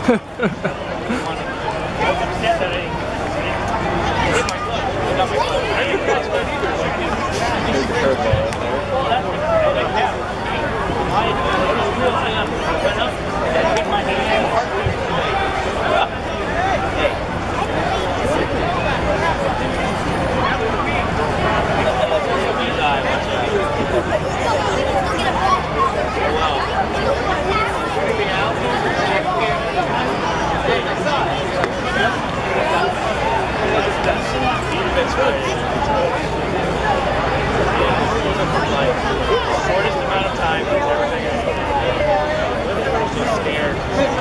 Shortest amount of time he's ever been in. Everybody's just scared.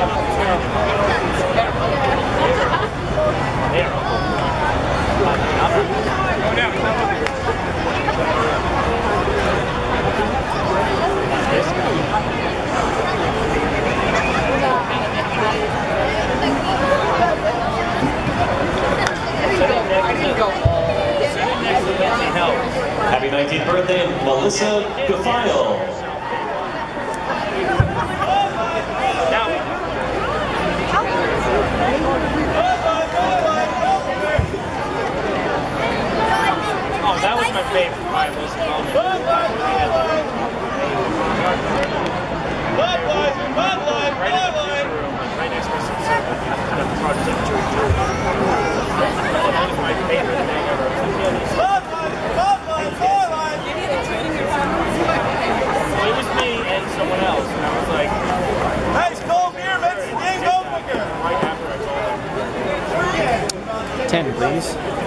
Happy 19th birthday, Melissa Gafile. Oh, that was my favorite part. Right next to some kind of project. That was my favorite thing ever. Well, it was me and someone else, and I was like, nice cold beer, Vince. Game go quicker. Right after I told him. 10, please.